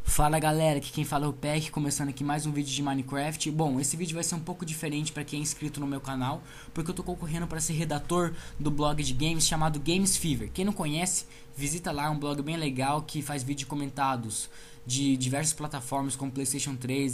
Fala galera, aqui quem fala é o Peck, começando aqui mais um vídeo de Minecraft. Bom, esse vídeo vai ser um pouco diferente para quem é inscrito no meu canal, porque eu tô concorrendo para ser redator do blog de games chamado Games Fever. Quem não conhece, visita lá, é um blog bem legal que faz vídeos comentados de diversas plataformas como PlayStation 3,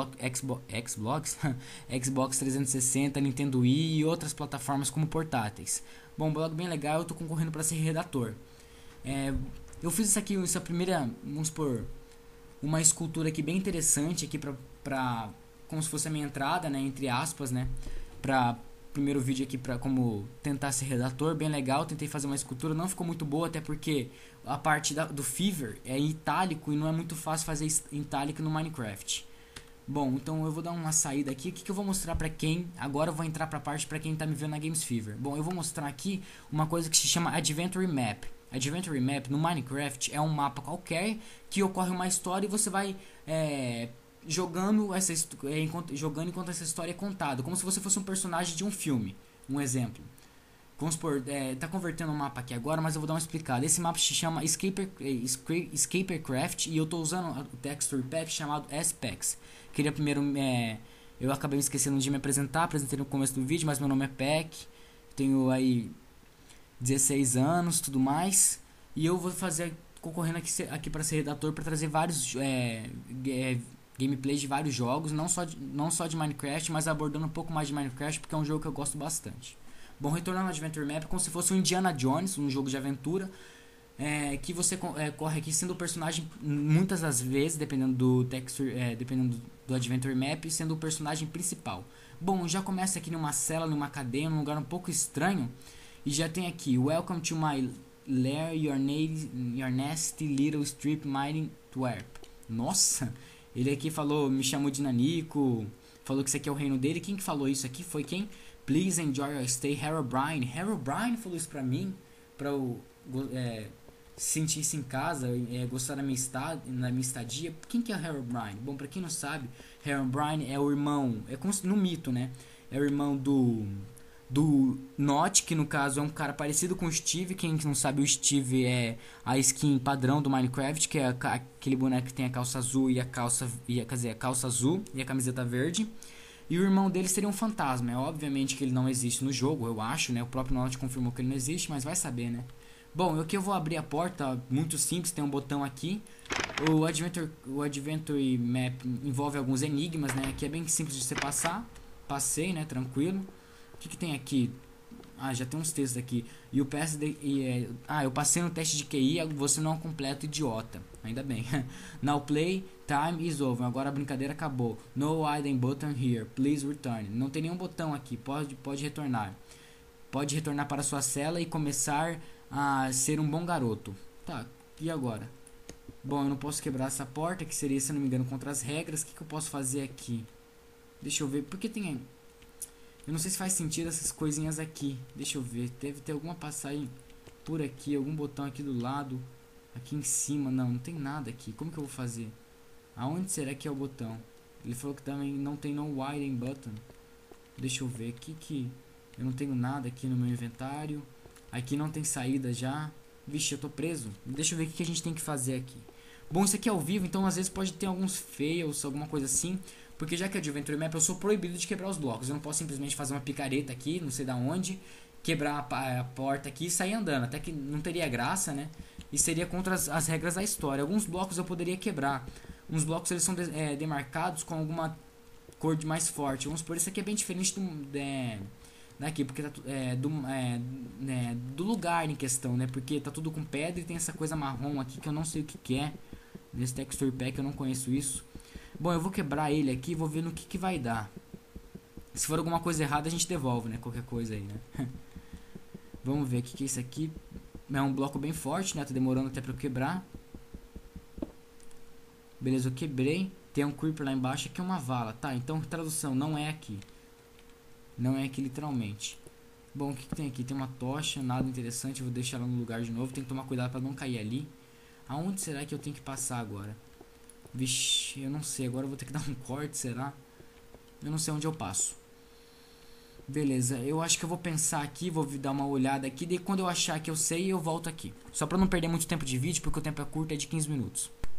Xbox 360, Nintendo Wii e outras plataformas como portáteis. Bom, um blog bem legal, eu tô concorrendo para ser redator. Eu fiz isso aqui, essa primeira, vamos supor, uma escultura aqui bem interessante aqui pra como se fosse a minha entrada, né, entre aspas, né, pra primeiro vídeo aqui pra como tentar ser redator, bem legal. Tentei fazer uma escultura, não ficou muito boa, até porque a parte do Fever é em itálico e não é muito fácil fazer em itálico no Minecraft. Bom, então eu vou dar uma saída aqui. O que eu vou mostrar pra quem? Agora eu vou entrar pra parte pra quem tá me vendo na Games Fever. Bom, eu vou mostrar aqui uma coisa que se chama Adventure Map. Adventure Map no Minecraft é um mapa qualquer que ocorre uma história e você vai jogando enquanto essa história é contada, como se você fosse um personagem de um filme. Um exemplo. Vamos supor, tá convertendo o mapa aqui agora, mas eu vou dar uma explicada. Esse mapa se chama Escapercraft e eu tô usando o texture pack chamado SPEX. Queria primeiro, eu acabei me esquecendo de me apresentar, apresentei no começo do vídeo, mas meu nome é Peck, tenho aí 16 anos, tudo mais, e eu vou fazer concorrendo aqui para ser redator, para trazer vários gameplays de vários jogos, não só de Minecraft, mas abordando um pouco mais de Minecraft, porque é um jogo que eu gosto bastante. Bom, retornando ao Adventure Map, como se fosse um Indiana Jones, um jogo de aventura, que você corre aqui sendo o personagem, muitas das vezes, dependendo do texture, dependendo do Adventure Map, sendo o personagem principal. Bom, já começa aqui numa cela, numa cadeia, num lugar um pouco estranho, e já tem aqui: Welcome to my lair, your nasty little strip mining twerp. Nossa, ele aqui falou, me chamou de Nanico, falou que isso aqui é o reino dele. Quem que falou isso aqui? Foi quem? Please enjoy your stay, Herobrine. Herobrine falou isso pra mim, pra eu sentir isso em casa, gostar da minha estadia. Quem que é o Herobrine? Bom, pra quem não sabe, Herobrine é o irmão, é como no mito, né? É o irmão do Notch, que no caso é um cara parecido com o Steve. Quem não sabe, o Steve é a skin padrão do Minecraft, que é aquele boneco que tem a calça azul e a calça azul e a camiseta verde. E o irmão dele seria um fantasma. É obviamente que ele não existe no jogo, eu acho, né? O próprio Notch confirmou que ele não existe, mas vai saber, né? Bom, aqui eu vou abrir a porta, muito simples, tem um botão aqui. O Adventure Map envolve alguns enigmas, né? Aqui é bem simples de você passar. Passei, né? Tranquilo. O que tem aqui? Ah, já tem uns textos aqui. Eu passei no teste de QI, você não é um completo idiota. Ainda bem. Now play time is over. Agora a brincadeira acabou. No hidden button here. Please return. Não tem nenhum botão aqui. Pode retornar. Pode retornar para sua cela e começar a ser um bom garoto. Tá, e agora? Bom, eu não posso quebrar essa porta, que seria, se não me engano, contra as regras. O que eu posso fazer aqui? Deixa eu ver. Porque tem... Eu não sei se faz sentido essas coisinhas aqui. Deixa eu ver. Deve ter alguma passagem por aqui. Algum botão aqui do lado. Aqui em cima. Não tem nada aqui. Como que eu vou fazer? Aonde será que é o botão? Ele falou que também não tem no wiring button. Deixa eu ver aqui que... Eu não tenho nada aqui no meu inventário. Aqui não tem saída já. Vixe, eu tô preso. Deixa eu ver o que a gente tem que fazer aqui. Bom, isso aqui é ao vivo, então às vezes pode ter alguns fails, alguma coisa assim. Porque já que é de Adventure Map, eu sou proibido de quebrar os blocos. Eu não posso simplesmente fazer uma picareta aqui, não sei da onde, quebrar a porta aqui e sair andando. Até que não teria graça, né? E seria contra as regras da história. Alguns blocos eu poderia quebrar. Uns blocos eles são demarcados com alguma cor mais forte. Vamos supor, isso aqui é bem diferente daqui, porque tá do lugar em questão, né? Porque tá tudo com pedra e tem essa coisa marrom aqui que eu não sei o que é. Nesse texture pack eu não conheço isso. Bom, eu vou quebrar ele aqui e vou ver no que vai dar. Se for alguma coisa errada a gente devolve, né? Qualquer coisa aí, né? Vamos ver o que é isso aqui. É um bloco bem forte, né? Tá demorando até pra eu quebrar. Beleza, eu quebrei. Tem um creeper lá embaixo. Aqui é uma vala. Tá, então tradução, não é aqui. Não é aqui literalmente. Bom, o que tem aqui? Tem uma tocha, nada interessante. Eu vou deixar ela no lugar de novo. Tem que tomar cuidado pra não cair ali. Aonde será que eu tenho que passar agora? Vixe, eu não sei. Agora eu vou ter que dar um corte, será? Eu não sei onde eu passo. Beleza, eu acho que eu vou pensar aqui, vou dar uma olhada aqui. Daí quando eu achar que eu sei, eu volto aqui. Só pra não perder muito tempo de vídeo, porque o tempo é curto, é de 15 minutos.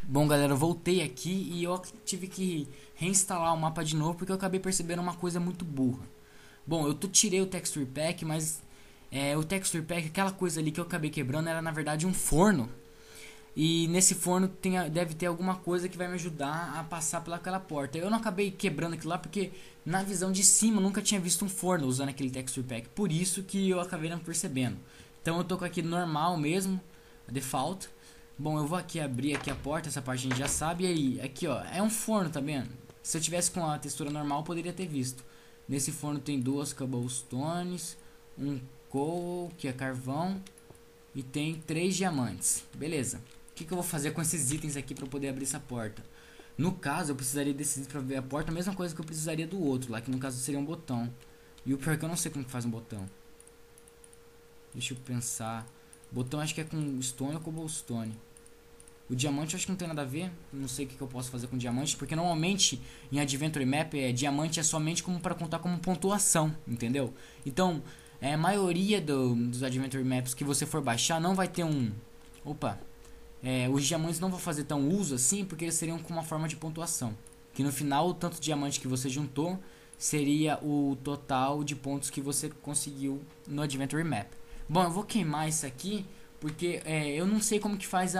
Bom, galera, eu voltei aqui e eu tive que reinstalar o mapa de novo porque eu acabei percebendo uma coisa muito burra. Bom, tirei o Texture Pack, mas o Texture Pack, aquela coisa ali que eu acabei quebrando, era na verdade um forno. E nesse forno deve ter alguma coisa que vai me ajudar a passar pelaquela porta. Eu não acabei quebrando aquilo lá porque na visão de cima eu nunca tinha visto um forno usando aquele Texture Pack. Por isso que eu acabei não percebendo. Então eu tô com aqui normal mesmo, default. Bom, eu vou aqui abrir aqui a porta, essa parte a gente já sabe. E aí, aqui ó, é um forno, tá vendo? Se eu tivesse com a textura normal eu poderia ter visto. Nesse forno tem duas cobblestones, um coal, que é carvão, e tem 3 diamantes. Beleza. O que eu vou fazer com esses itens aqui para poder abrir essa porta? No caso, eu precisaria desses para abrir a porta, a mesma coisa que eu precisaria do outro lá, que no caso seria um botão. E o pior é que eu não sei como que faz um botão. Deixa eu pensar. Botão acho que é com stone ou cobblestone. O diamante eu acho que não tem nada a ver. Não sei o que eu posso fazer com diamante, porque normalmente em Adventure Map diamante é somente como para contar como pontuação, entendeu? Então, a maioria dos Adventure Maps que você for baixar não vai ter um... Opa! Os diamantes não vão fazer tão uso assim, porque eles seriam com uma forma de pontuação. Que no final, o tanto de diamante que você juntou seria o total de pontos que você conseguiu no Adventure Map. Bom, eu vou queimar isso aqui, porque eu não sei como que faz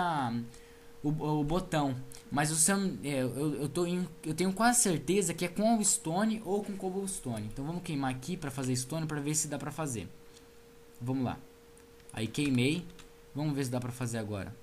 o botão. Mas eu tenho quase certeza que é com o stone ou com cobblestone. Então vamos queimar aqui para fazer stone, para ver se dá para fazer. Vamos lá. Aí queimei. Vamos ver se dá para fazer agora.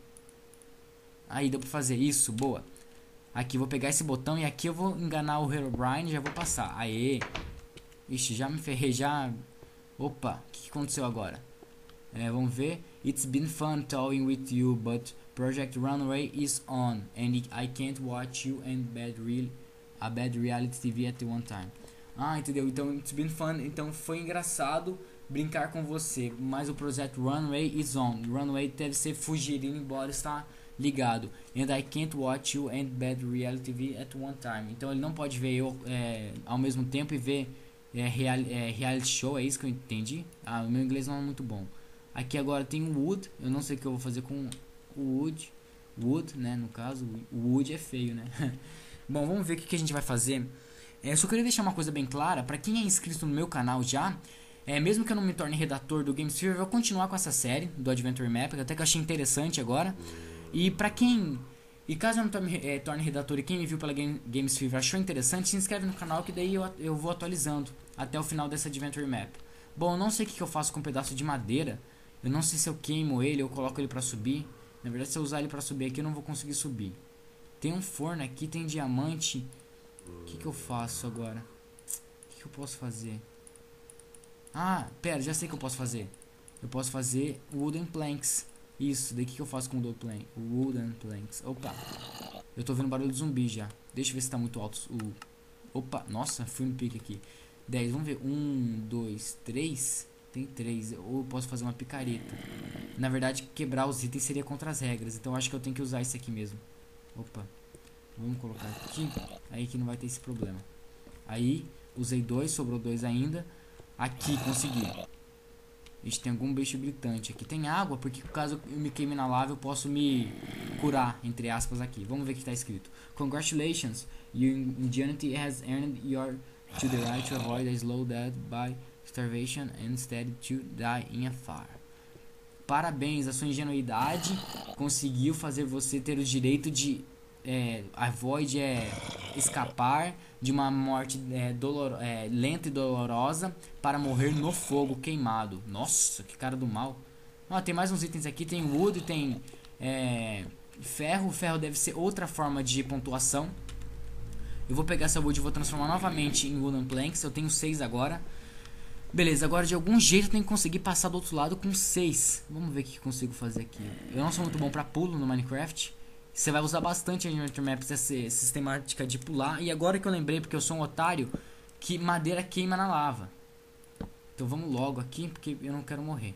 Aí deu pra fazer isso, boa. Aqui vou pegar esse botão e aqui eu vou enganar o Herobrine e já vou passar. Aê. Ixi, já me ferrei, já. Opa, o que aconteceu agora? Vamos ver. It's been fun talking with you, but Project Runway is on and I can't watch you and a bad reality TV at one time. Ah, entendeu? Então, it's been fun. Então foi engraçado brincar com você, mas o Project Runway is on. Runway deve ser fugir, ir embora, está ligado. And I can't watch you and bad reality TV at one time. Então ele não pode ver eu ao mesmo tempo e ver reality show. É isso que eu entendi. Ah, o meu inglês não é muito bom. Aqui agora tem o wood. Eu não sei o que eu vou fazer com o wood. Wood, né? No caso, o wood é feio, né? Bom, vamos ver o que a gente vai fazer. Eu só queria deixar uma coisa bem clara. Pra quem é inscrito no meu canal já, mesmo que eu não me torne redator do GameSphere, eu vou continuar com essa série do Adventure Map, até que eu achei interessante agora. E pra quem... E caso eu não torne redator e quem me viu pela GameSphere achou interessante, se inscreve no canal que daí eu vou atualizando até o final dessa Adventure Map. Bom, eu não sei o que eu faço com um pedaço de madeira. Eu não sei se eu queimo ele ou coloco ele pra subir. Na verdade, se eu usar ele pra subir aqui, eu não vou conseguir subir. Tem um forno aqui, tem diamante. O que eu faço agora? O que eu posso fazer? Ah, pera, já sei o que eu posso fazer. Eu posso fazer wooden planks. Isso, daí o que eu faço com o wooden planks? Opa, eu tô vendo barulho de zumbi já. Deixa eu ver se tá muito alto Opa, nossa, fui no pique aqui. 10, vamos ver. 1, 2, 3. Tem 3, ou eu posso fazer uma picareta. Na verdade, quebrar os itens seria contra as regras. Então acho que eu tenho que usar isso aqui mesmo. Opa, vamos colocar aqui. Aí que não vai ter esse problema. Aí, usei 2, sobrou 2 ainda. Aqui, consegui. Ixi, tem algum bicho gritante. Aqui tem água, porque caso eu me queime na lava, eu posso me curar, entre aspas, aqui. Vamos ver o que está escrito. Congratulations, your ingenuity has earned your to the right to avoid a slow death by starvation and instead to die in a fire. Parabéns, a sua ingenuidade conseguiu fazer você ter o direito de avoid escapar de uma morte lenta e dolorosa para morrer no fogo queimado. Nossa, que cara do mal. Tem mais uns itens aqui, tem wood, tem ferro. Ferro deve ser outra forma de pontuação. Eu vou pegar essa wood e vou transformar novamente em wooden planks. Eu tenho 6 agora. Beleza, agora de algum jeito eu tenho que conseguir passar do outro lado com 6. Vamos ver o que eu consigo fazer aqui. Eu não sou muito bom pra pulo no Minecraft. Você vai usar bastante a Adventure Maps, essa sistemática de pular. E agora que eu lembrei, porque eu sou um otário, que madeira queima na lava. Então vamos logo aqui, porque eu não quero morrer.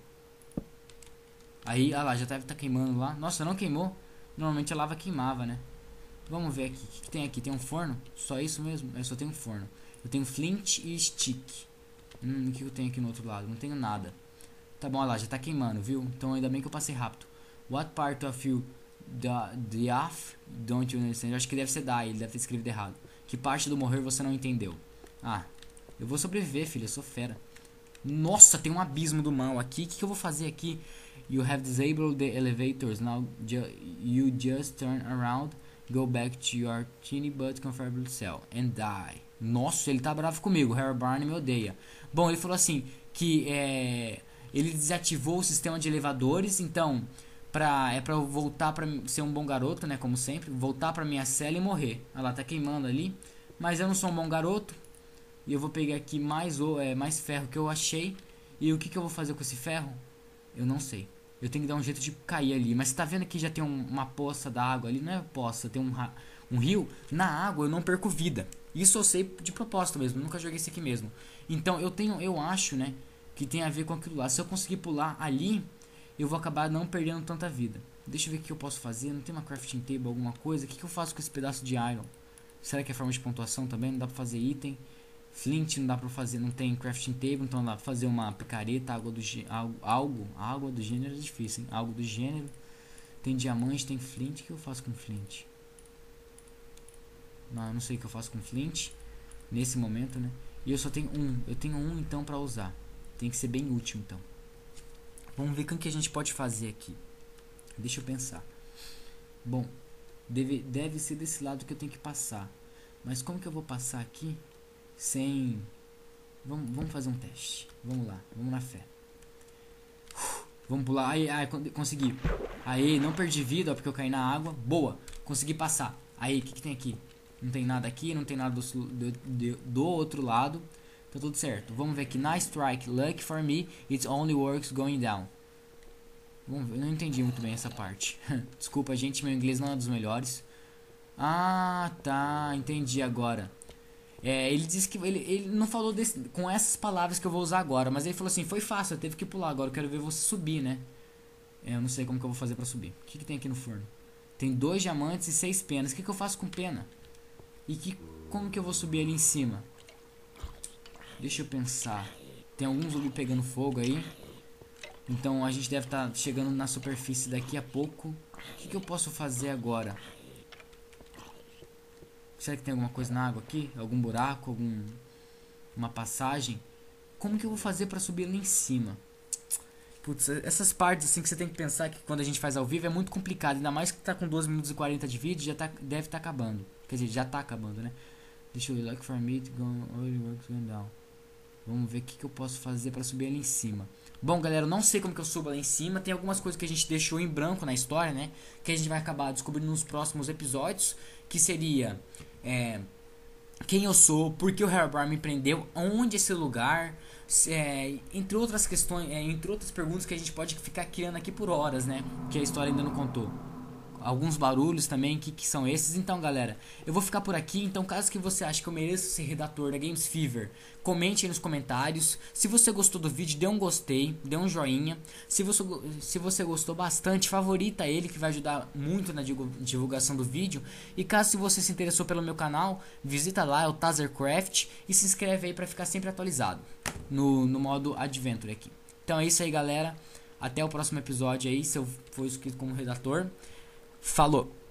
Aí, lá, já deve estar queimando lá. Nossa, não queimou. Normalmente a lava queimava, né? Vamos ver aqui. O que tem aqui? Tem um forno? Só isso mesmo? Eu só tenho um forno. Eu tenho flint e stick. O que eu tenho aqui no outro lado? Não tenho nada. Tá bom, olha lá, já tá queimando, viu? Então ainda bem que eu passei rápido. What part of you don't you understand? Eu acho que deve ser die, ele deve ter escrito errado. Que parte do morrer você não entendeu? Ah, eu vou sobreviver, filho, eu sou fera. Nossa, tem um abismo do mal aqui. O que eu vou fazer aqui? You have disabled the elevators. Now you just turn around, go back to your teeny but comfortable cell and die. Nossa, ele tá bravo comigo. Harry Barney me odeia. Bom, ele falou assim que ele desativou o sistema de elevadores. Então, pra eu voltar pra ser um bom garoto, né? Como sempre, voltar pra minha cela e morrer. Olha lá, tá queimando ali. Mas eu não sou um bom garoto. E eu vou pegar aqui mais ferro que eu achei. E o que eu vou fazer com esse ferro? Eu não sei. Eu tenho que dar um jeito de cair ali. Mas você tá vendo que já tem uma poça d'água ali? Não é poça, tem um rio. Na água eu não perco vida. Isso eu sei de propósito mesmo. Eu nunca joguei isso aqui mesmo. Então eu acho, né, que tem a ver com aquilo lá. Se eu conseguir pular ali, eu vou acabar não perdendo tanta vida. Deixa eu ver o que eu posso fazer. Não tem uma crafting table, alguma coisa? O que eu faço com esse pedaço de iron? Será que é forma de pontuação também? Não dá pra fazer item. Flint não dá pra fazer, não tem crafting table, então não dá pra fazer uma picareta, água do gênero é difícil, hein? Algo do gênero. Tem diamante, tem flint. O que eu faço com flint? Não, eu não sei o que eu faço com flint nesse momento, né? E eu só tenho um. Eu tenho um então pra usar. Tem que ser bem útil então. Vamos ver o que a gente pode fazer aqui. Deixa eu pensar. Bom, deve ser desse lado que eu tenho que passar. Mas como que eu vou passar aqui sem... Vamos fazer um teste. Vamos lá, vamos na fé. Vamos pular. Aí, consegui. Aí, não perdi vida, ó, porque eu caí na água. Boa, consegui passar. Aí, o que tem aqui? Não tem nada aqui, não tem nada do outro lado. Tá tudo certo. Vamos ver aqui. Nice strike. Lucky for me, it only works going down. Vamos ver. Eu não entendi muito bem essa parte. Desculpa, gente, meu inglês não é dos melhores. Ah, tá. Entendi agora. Ele disse que ele não falou com essas palavras que eu vou usar agora, mas ele falou assim, foi fácil, eu teve que pular agora, eu quero ver você subir, né? Eu não sei como que eu vou fazer pra subir. O que tem aqui no forno? Tem 2 diamantes e 6 penas. O que eu faço com pena? E como que eu vou subir ali em cima? Deixa eu pensar. Tem alguns zumbi pegando fogo aí. Então a gente deve estar chegando na superfície daqui a pouco. O que eu posso fazer agora? Será que tem alguma coisa na água aqui? Algum buraco? Uma passagem? Como que eu vou fazer pra subir ali em cima? Putz, essas partes assim que você tem que pensar que quando a gente faz ao vivo é muito complicado. Ainda mais que tá com 12 minutos e 40 de vídeo, deve estar acabando. Quer dizer, já tá acabando, né? Deixa eu ver. Like for me to go all works going down. Vamos ver o que eu posso fazer pra subir ali em cima. Bom, galera, eu não sei como que eu subo lá em cima. Tem algumas coisas que a gente deixou em branco na história, né? Que a gente vai acabar descobrindo nos próximos episódios. Que seria... quem eu sou, por que o Herobrine me prendeu, onde esse lugar, entre outras questões, entre outras perguntas que a gente pode ficar criando aqui por horas, né? Que a história ainda não contou. Alguns barulhos também, que são esses. Então, galera, eu vou ficar por aqui. Então, caso que você ache que eu mereço ser redator da Games Fever, comente aí nos comentários. Se você gostou do vídeo, dê um gostei, dê um joinha. Se você gostou bastante, favorita ele, que vai ajudar muito na divulgação do vídeo. E caso você se interessou pelo meu canal, visita lá, é o Tazercraft, e se inscreve aí pra ficar sempre atualizado no modo Adventure aqui. Então é isso aí, galera. Até o próximo episódio aí, se eu for inscrito como redator. Falou!